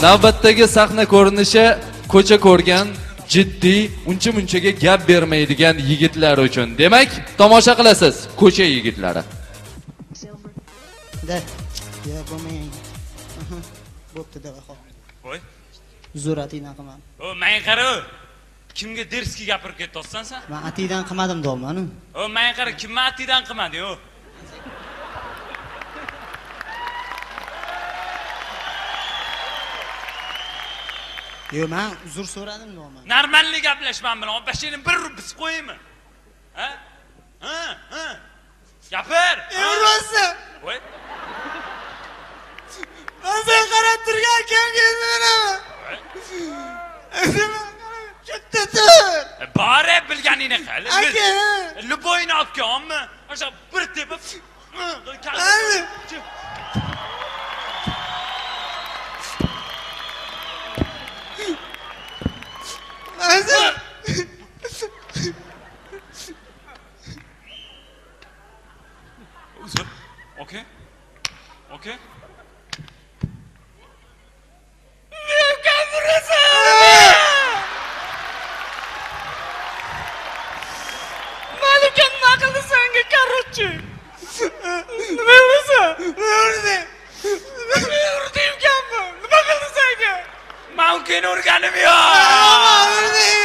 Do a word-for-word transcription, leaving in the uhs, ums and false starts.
Navbatdagi sahna ko'rinishi ko'cha ko'rgan, jiddiy, uncha-munchaga gap bermaydigan yigitlar uchun. Demak, tomosha qilasiz, ko'cha yigitlari. Da, ya bo'lmaydi. Bo'pti da xo'p. Qo'y. Zuratingdan qilmadim. O, men qara. Kimga derski gapirib ketdingsan sen? Men atidan qilmadim domani. O, men qara, kimga atidan qilmadi, yo? Yo, men uzr so'radim domani. Normallik gaplashman bilan, bashingni bir rubis qo'yaymi? Ha? Ha? Ha? Gapir. Yursa. Voy. Sen qarab turgan kimga menimi? Katta tur. Bari bilganingni qil. Aka. Luboyni olganmi? O'sha bir tepib. Azim. Uzr. Okay. Okay. Ne gapirasan? Malika nima qildi senga, короче? Nima qilasan? Urdi. Urdim ekanmi? Nima qildi senga? Men uni urganim yo'q. Urdi.